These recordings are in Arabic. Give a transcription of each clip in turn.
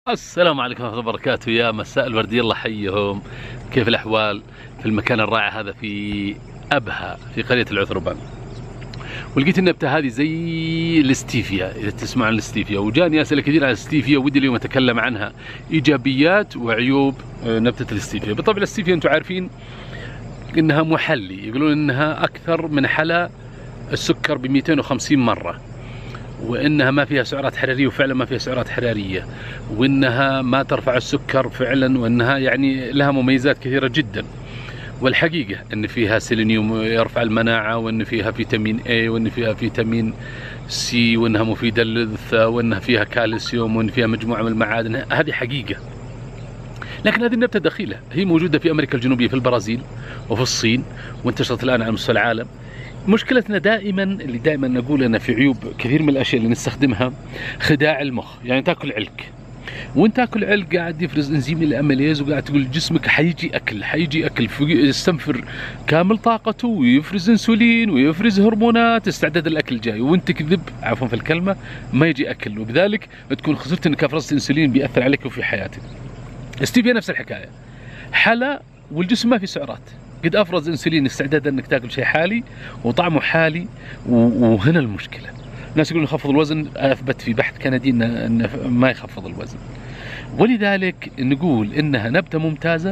السلام عليكم ورحمة الله وبركاته. يا مساء الورد، يلا حيهم. كيف الأحوال في المكان الرائع هذا في أبها في قرية العثربان؟ ولقيت النبتة هذه زي الاستيفيا، إذا تسمع عن الاستيفيا، وجاني أسئلة كثير عن الاستيفيا ودي اليوم أتكلم عنها، إيجابيات وعيوب نبتة الاستيفيا. بالطبع الاستيفيا أنتم عارفين إنها محلي، يقولون إنها أكثر من حلا السكر ب 250 مرة، وانها ما فيها سعرات حراريه، وفعلا ما فيها سعرات حراريه، وانها ما ترفع السكر فعلا، وانها يعني لها مميزات كثيره جدا. والحقيقه ان فيها سيلينيوم يرفع المناعه، وان فيها فيتامين A، وان فيها فيتامين C، وانها مفيده للثة، وانها فيها كالسيوم، وان فيها مجموعه من المعادن. هذه حقيقه. لكن هذه النبته دخيله، هي موجوده في امريكا الجنوبيه، في البرازيل وفي الصين، وانتشرت الان على مستوى العالم. مشكلتنا دائما اللي دائما نقول أنا في عيوب كثير من الاشياء اللي نستخدمها، خداع المخ. يعني تاكل علك، وانت تاكل علك قاعد يفرز انزيم الاميليز، وقاعد تقول جسمك حيجي اكل يستنفر كامل طاقته، ويفرز انسولين ويفرز هرمونات استعداد الاكل جاي، وانت تكذب، عفوا في الكلمه، ما يجي اكل، وبذلك تكون خسرت انك افرزت انسولين بياثر عليك وفي حياتك. ستيفيا نفس الحكايه، حلا والجسم ما في سعرات، قد افرز انسولين استعدادا انك تاكل شيء حالي وطعمه حالي، وهنا المشكله. الناس يقولون يخفض الوزن، اثبت في بحث كندي انه ما يخفض الوزن. ولذلك نقول انها نبته ممتازه،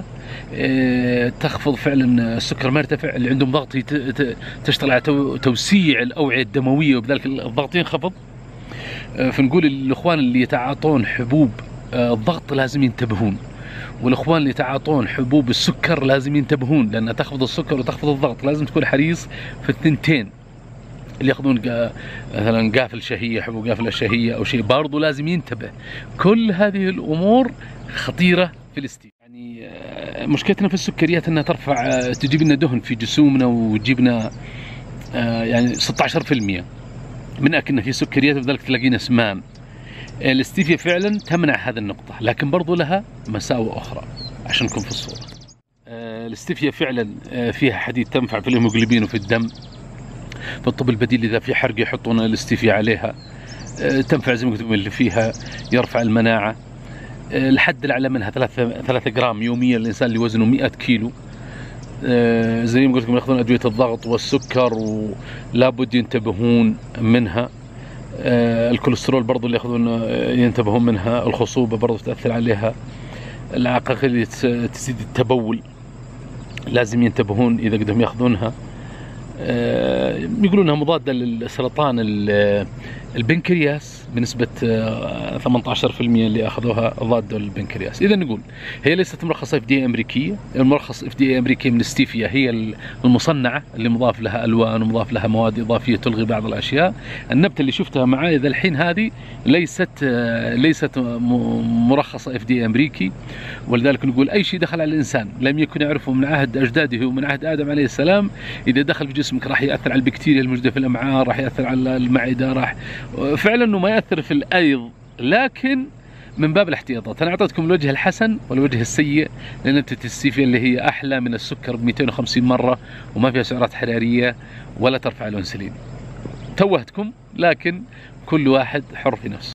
تخفض فعلا السكر ما يرتفع، اللي عندهم ضغط تشتغل على توسيع الاوعيه الدمويه، وبذلك الضغط ينخفض. فنقول الاخوان اللي يتعاطون حبوب الضغط لازم ينتبهون، والاخوان اللي يتعاطون حبوب السكر لازم ينتبهون، لانها تخفض السكر وتخفض الضغط. لازم تكون حريص في الثنتين. اللي ياخذون مثلا قافل شهيه، حبوب قافل الشهيه او شيء، برضه لازم ينتبه. كل هذه الامور خطيره في الاستيفيا. يعني مشكلتنا في السكريات انها ترفع، تجيب لنا دهن في جسومنا، وتجيب لنا يعني 16% من اكلنا في سكريات، وبذلك تلاقينا سمان. الاستيفيا فعلا تمنع هذه النقطة، لكن برضو لها مساوئ أخرى عشان نكون في الصورة. الاستيفيا فعلا فيها حديد، تنفع في الهيموغلوبين وفي الدم. في الطب البديل إذا في حرق يحطون الاستيفيا عليها، تنفع زي ما قلت، اللي فيها يرفع المناعة. الحد الأعلى منها 3 جرام يوميا للإنسان اللي وزنه 100 كيلو. زي ما قلت لكم ياخذون أدوية الضغط والسكر، ولابد ينتبهون منها. الكوليسترول برضو اللي ياخذون ينتبهون منها. الخصوبة برضو تأثر عليها. العقاقير تزيد التبول، لازم ينتبهون إذا قدهم ياخذونها. يقولونها مضادة للسرطان البنكرياس بنسبة 18% اللي أخذوها ضادة للبنكرياس. إذا نقول هي ليست مرخصة FDA أمريكية. المرخص FDA أمريكي من الاستيفيا هي المصنعة اللي مضاف لها ألوان ومضاف لها مواد إضافية تلغي بعض الأشياء. النبتة اللي شفتها معاي ذا الحين هذه ليست مرخصة FDA أمريكي. ولذلك نقول أي شيء دخل على الإنسان لم يكن يعرفه من عهد أجداده ومن عهد آدم عليه السلام، إذا دخل في جسمك راح يأثر على البكتيريا الموجودة في الأمعاء، راح يأثر على المعدة، راح فعلا انه ما يأثر في الأيض، لكن من باب الاحتياطات. انا اعطيتكم الوجه الحسن والوجه السيء لنبتة الستيفيا، اللي هي احلى من السكر ب 250 مرة، وما فيها سعرات حرارية ولا ترفع الانسولين. توهتكم، لكن كل واحد حر في نفسه.